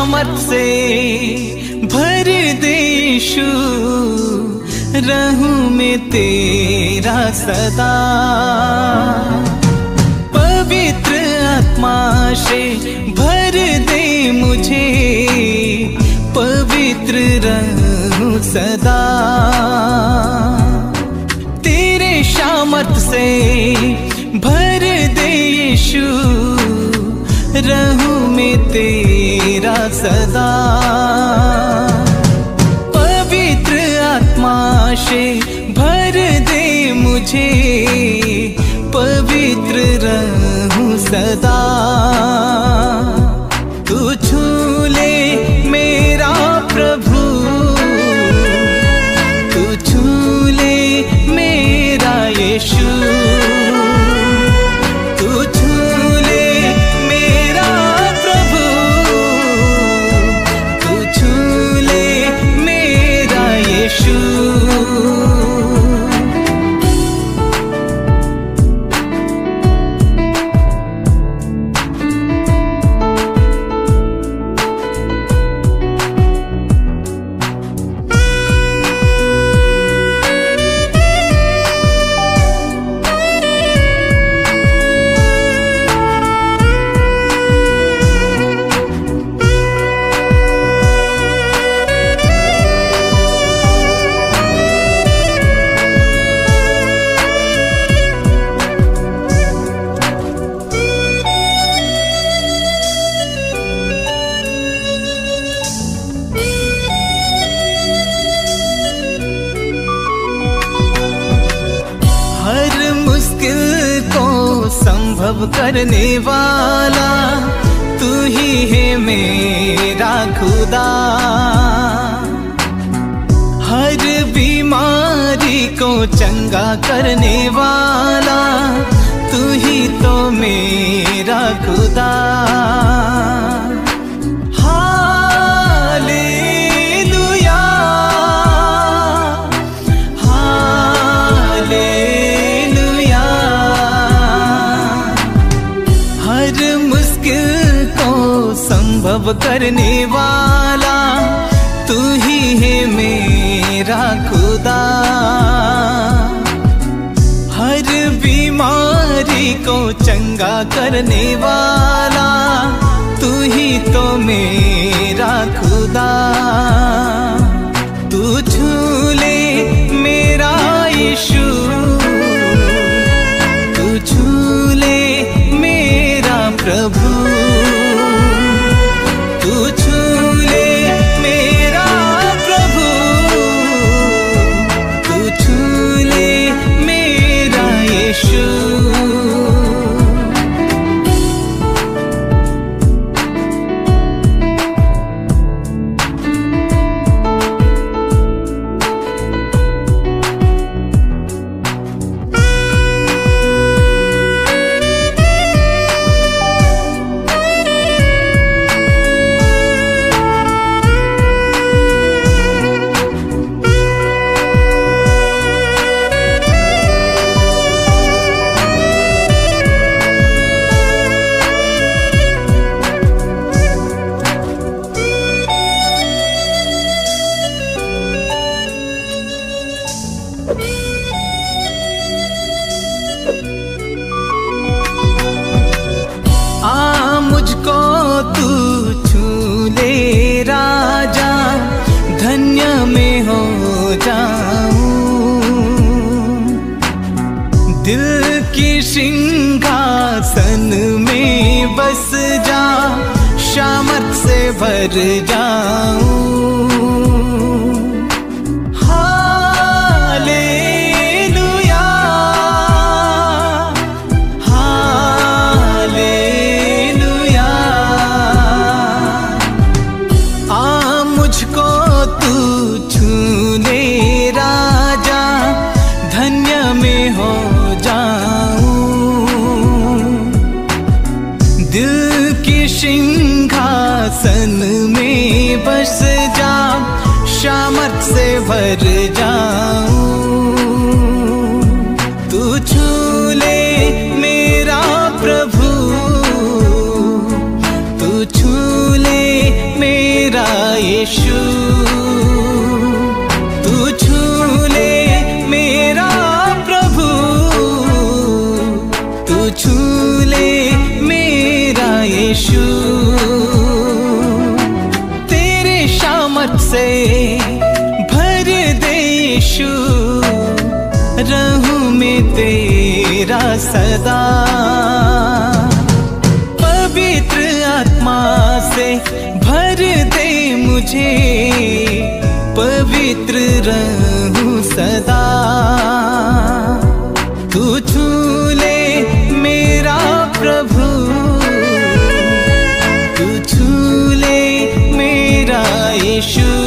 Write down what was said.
शामत से भर दे यीशु, रहूं मैं तेरा सदा। पवित्र आत्मा से भर दे मुझे, पवित्र रहूं सदा। तेरे शामत से भर दे यीशु, रहूं मैं तेरा सदा। पवित्र आत्मा से भर दे मुझे, पवित्र रहूं सदा। तू छू ले मेरा प्रभु, तू छू ले मेरा यीशु, तू छू ले मेरा प्रभु, तू छू ले मेरा यीशु। संभव करने वाला तू ही है मेरा खुदा। हर बीमारी को चंगा करने वाला तू ही तो मेरा खुदा। Hallelujah, hallelujah. हर मुश्किल को संभव करने वाला तू ही है मेरा खुदा। हर बीमारी को चंगा करने वाला तू ही तो मेरा खुदा। तू छू ले मेरा यीशु, तू छू ले मेरा प्रभु, तू छू ले मेरा प्रभु, तू छू ले मेरा यीशु। मुझको तू छू ले राजा, धन्य में हो जाऊं। दिल की सिंहासन में बस जा, शामत से भर जाऊं। दिल की सिंहासन में बस जा, शामत से भर जाऊं। तू छू ले मेरा प्रभु, तू छू ले मेरा यीशु, तू छू ले मेरा प्रभु, तू छू ले मेरा यीशु। तेरे शामत से भर दे यीशु, रहूं मैं तेरा सदा। पवित्र आत्मा से भर दे मुझे, पवित्र रहूं सदा। तू छू ले मेरा प्रभु, तू छू ले मेरा यीशु।